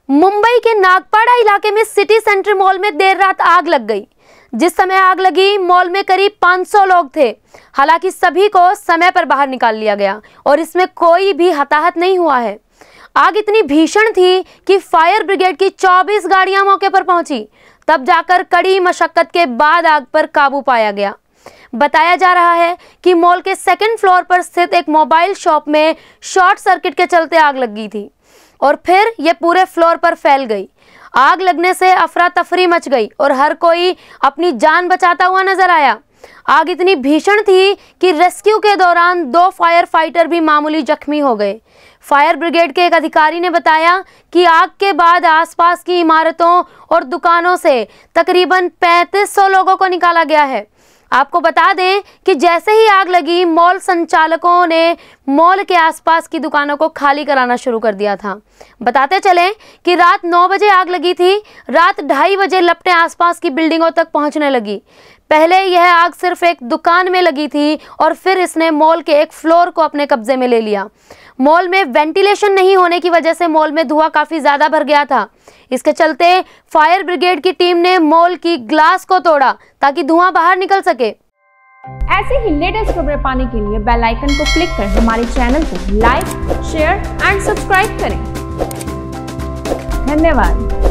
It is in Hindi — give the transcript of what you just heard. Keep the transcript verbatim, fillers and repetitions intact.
मुंबई के नागपाड़ा इलाके में सिटी सेंटर मॉल में देर रात आग लग गई। जिस समय आग लगी, मॉल में करीब पाँच सौ लोग थे। हालांकि सभी को समय पर बाहर निकाल लिया गया और इसमें कोई भी हताहत नहीं हुआ है। आग इतनी भीषण थी कि फायर ब्रिगेड की चौबीस गाड़ियां मौके पर पहुंची, तब जाकर कड़ी मशक्कत के बाद आग पर काबू पाया गया। बताया जा रहा है कि मॉल के सेकंड फ्लोर पर स्थित एक मोबाइल शॉप में शॉर्ट सर्किट के चलते आग लगी थी और फिर ये पूरे फ्लोर पर फैल गई। आग लगने से अफरा तफरी मच गई और हर कोई अपनी जान बचाता हुआ नजर आया। आग इतनी भीषण थी कि रेस्क्यू के दौरान दो फायर फाइटर भी मामूली जख्मी हो गए। फायर ब्रिगेड के एक अधिकारी ने बताया कि आग के बाद आसपास की इमारतों और दुकानों से तकरीबन पैंतीस सौ लोगों को निकाला गया है। आपको बता दें कि जैसे ही आग लगी, मॉल संचालकों ने मॉल के आसपास की दुकानों को खाली कराना शुरू कर दिया था। बताते चलें कि रात नौ बजे आग लगी थी। रात ढाई बजे लपटें आसपास की बिल्डिंगों तक पहुंचने लगी। पहले यह आग सिर्फ एक दुकान में लगी थी और फिर इसने मॉल के एक फ्लोर को अपने कब्जे में ले लिया। मॉल में वेंटिलेशन नहीं होने की वजह से मॉल में धुआं काफी ज्यादा भर गया था। इसके चलते फायर ब्रिगेड की टीम ने मॉल की ग्लास को तोड़ा ताकि धुआं बाहर निकल सके। ऐसे ही लेटेस्ट खबरें पाने के लिए बेल आइकन को क्लिक कर हमारे चैनल को लाइक, शेयर एंड सब्सक्राइब करें। धन्यवाद।